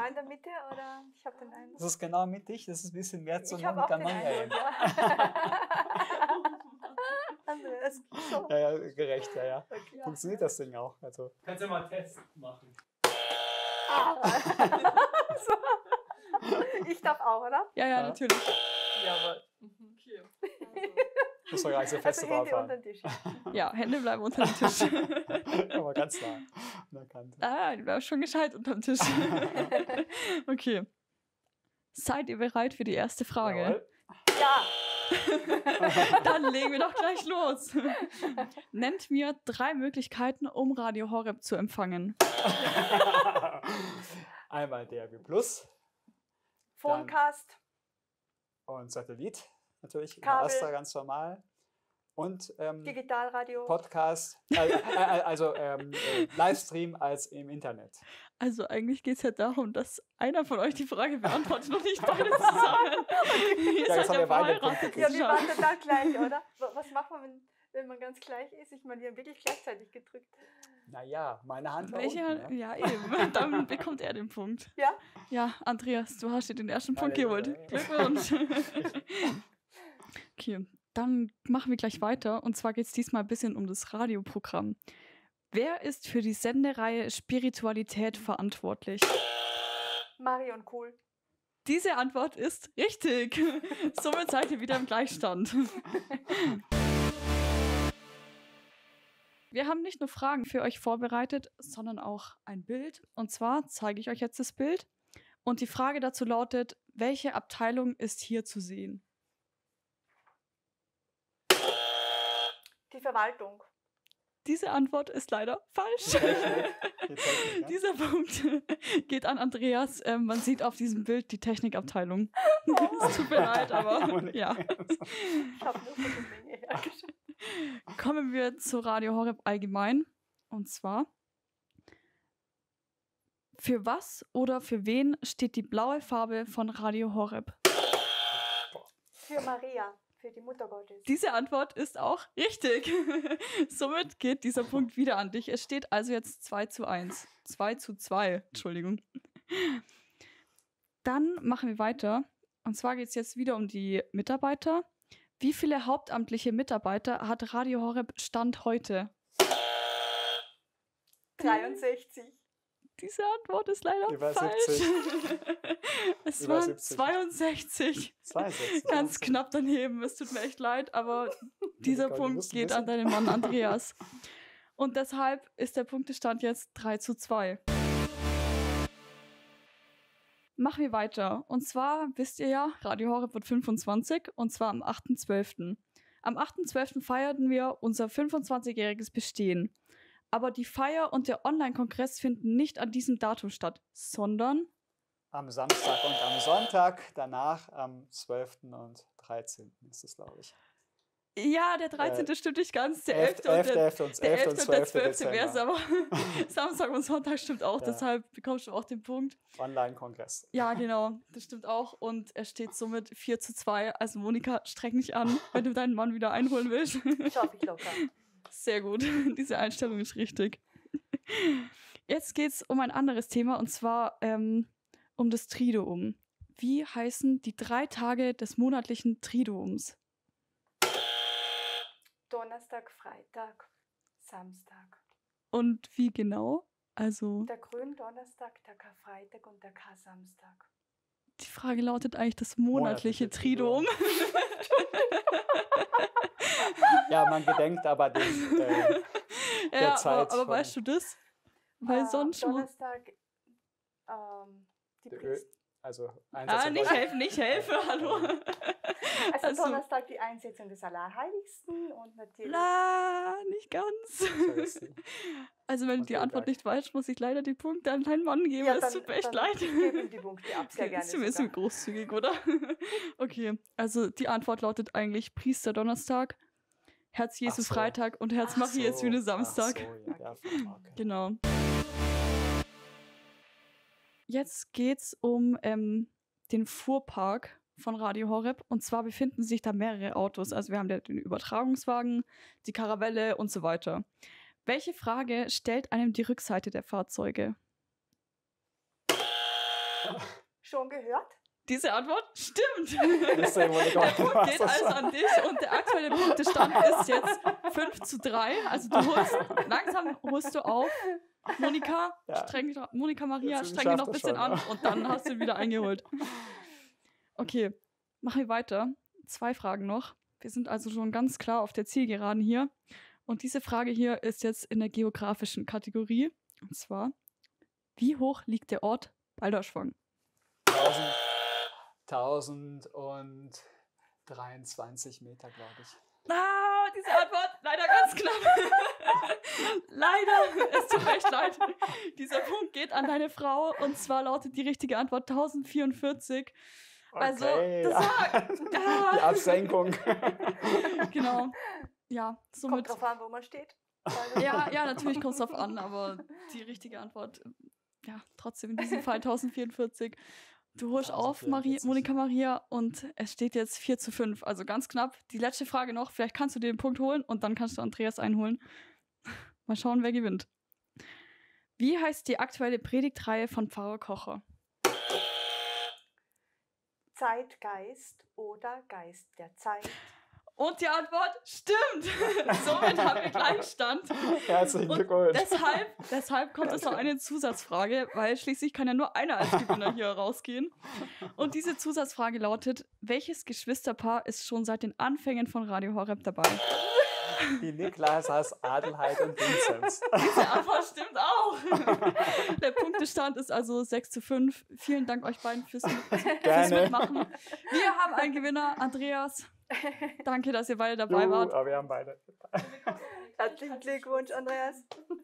genau in der Mitte oder ich habe den Eindruck. Das ist genau mittig, das ist ein bisschen mehr zu Ich habe auch den Monika Andreas, so. Ja, gerecht, ja. Okay. Funktioniert das Ding auch. Also. Kannst du mal einen Test machen? So. Ich darf auch, oder? Ja, natürlich. Jawohl. Okay. Muss man reißefest Also Hände drauf unter den Tisch. Ja, Hände bleiben unter dem Tisch. Aber ganz nah an der Kante. Die bleiben schon gescheit unterm Tisch. Okay. Seid ihr bereit für die erste Frage? Jawohl. Ja. Dann legen wir doch gleich los. Nennt mir 3 Möglichkeiten, um Radio Horeb zu empfangen. Einmal DRB Plus Phonecast. und Satellit, natürlich. Kabel. Astra ganz normal. Und Digitalradio. Podcast, also Livestream als im Internet. Also eigentlich geht es ja darum, dass einer von euch die Frage beantwortet und nicht beide zusammen. Ihr Ja, seid jetzt haben wir beide verheiratet. Punkte Ja, gekriegt. wir waren total gleich, oder? Was macht man, wenn man ganz gleich ist? Ich meine, wir haben wirklich gleichzeitig gedrückt. Naja, meine Hand war Welche? unten, ne? Ja, eben. Dann bekommt er den Punkt. Ja? Ja, Andreas, du hast dir den ersten Punkt Ja, geholt. ja, ja. Glückwunsch. Okay, dann machen wir gleich weiter. Und zwar geht es diesmal ein bisschen um das Radioprogramm. Wer ist für die Sendereihe Spiritualität verantwortlich? Marion Kohl. Diese Antwort ist richtig. Somit seid ihr wieder im Gleichstand. Wir haben nicht nur Fragen für euch vorbereitet, sondern auch ein Bild. Und zwar zeige ich euch jetzt das Bild. Und die Frage dazu lautet, welche Abteilung ist hier zu sehen? Die Verwaltung. Diese Antwort ist leider falsch. Die Technik, ja. Dieser Punkt geht an Andreas. Man sieht auf diesem Bild die Technikabteilung. Es tut mir leid, aber ja. Ich habe nur von der Menge hergeschaut. Kommen wir zu Radio Horeb allgemein. Und zwar, für was oder für wen steht die blaue Farbe von Radio Horeb? Für Maria, für die Mutter Gottes. Diese Antwort ist auch richtig. Somit geht dieser Punkt wieder an dich. Es steht also jetzt 2:1. 2:2, Entschuldigung. Dann machen wir weiter. Und zwar geht es jetzt wieder um die Mitarbeiter. Wie viele hauptamtliche Mitarbeiter hat Radio Horeb Stand heute? 63. Diese Antwort ist leider Über falsch. 70. Es Über waren 70. 62. 62. Ganz knapp daneben. Es tut mir echt leid, aber dieser Gott, du Punkt musst ein geht an bisschen- deinen Mann Andreas. Und deshalb ist der Punktestand jetzt 3:2. Machen wir weiter. Und zwar, wisst ihr ja, Radio Horeb wird 25 und zwar am 8.12. Am 8.12. feierten wir unser 25-jähriges Bestehen. Aber die Feier und der Online-Kongress finden nicht an diesem Datum statt, sondern Am Samstag und am Sonntag, danach am 12. und 13. ist es, glaube ich. ja, der 13. stimmt nicht ganz, der 11. 11. und der 11. und Der 11. 11. und und der 12. 12. wäre es, Dezember. aber Samstag und Sonntag stimmt auch, Ja. deshalb bekommst du auch den Punkt. Online-Kongress. Ja, genau, das stimmt auch und er steht somit 4:2. Also Monika, streng dich an, wenn du deinen Mann wieder einholen willst. Schaffe ich locker. Sehr gut, diese Einstellung ist richtig. Jetzt geht es um ein anderes Thema und zwar um das Triduum. Wie heißen die 3 Tage des monatlichen Triduums? Donnerstag, Freitag, Samstag. Und wie genau? Also Der Gründonnerstag, der Karfreitag und der Kar-Samstag. die Frage lautet eigentlich das monatliche Monatliche Triduum. Ja, man gedenkt aber den, Ja, Zeit aber von- weißt du das? Weil sonst schon. Donnerstag, die Priester. also Einsatz und Nicht Wolf- helfen, nicht helfen, hallo. Also, Also- Donnerstag die Einsetzung des Allerheiligsten und natürlich Na, nicht ganz. Eucharistie. Also wenn du Und die Antwort Montag. nicht weißt, muss ich leider die Punkte an deinen Mann geben. Ja, Es tut mir echt dann leid. gib ihm die Punkte ab, sehr Okay, gerne. ist mir sogar. großzügig, oder? Okay, also die Antwort lautet eigentlich Priester Donnerstag, Herz Jesu Ach so. Freitag und Herz Ach Maria So, Jüne ach Samstag. So, ja, okay. Genau. Jetzt geht's um den Fuhrpark von Radio Horeb. Und zwar befinden sich da mehrere Autos. Also wir haben den Übertragungswagen, die Karavelle und so weiter. Welche Frage stellt einem die Rückseite der Fahrzeuge? Schon gehört? Diese Antwort stimmt. Deswegen wollte ich Der auch Punkt was geht also sagen. an dich und der aktuelle Punktestand ist jetzt 5:3. Also langsam holst du auf. Monika, Ja. Monika Maria, Jetzt streng dich noch ein schafft bisschen das an schon, und dann hast du ihn wieder eingeholt. Okay, machen wir weiter. 2 Fragen noch. Wir sind also schon ganz klar auf der Zielgeraden hier. Und diese Frage hier ist jetzt in der geografischen Kategorie. Und zwar, wie hoch liegt der Ort Balderschwang? 1023 Meter, glaube ich. Ah, diese Antwort leider ganz knapp. Leider, es tut mir echt leid. Dieser Punkt geht an deine Frau und zwar lautet die richtige Antwort 1044. Also, Okay, das war. Die Ja, Absenkung. genau. Ja, Kommt somit. drauf an, wo man steht. Ja, natürlich kommt es drauf an, aber die richtige Antwort, ja, trotzdem in diesem Fall 1044. Du holst auf, 1044. Monika Maria, und es steht jetzt 4:5. Also ganz knapp. Die letzte Frage noch. Vielleicht kannst du dir den Punkt holen und dann kannst du Andreas einholen. Mal schauen, wer gewinnt. Wie heißt die aktuelle Predigtreihe von Pfarrer Kocher? Zeitgeist oder Geist der Zeit. Und die Antwort stimmt. Somit haben wir Gleichstand. Herzlichen Und Glückwunsch. deshalb kommt es noch eine Zusatzfrage, weil schließlich kann ja nur einer als Gewinner hier rausgehen. Und diese Zusatzfrage lautet: Welches Geschwisterpaar ist schon seit den Anfängen von Radio Horeb dabei? Die Niklasas, Adelheid und Vinzenz. Diese Antwort stimmt auch. Der Punktestand ist also 6:5. Vielen Dank euch beiden fürs Gerne. Mitmachen. Wir haben einen Gewinner, Andreas. Danke, dass ihr beide dabei wart. Aber wir haben beide. Herzlichen Glückwunsch, Andreas.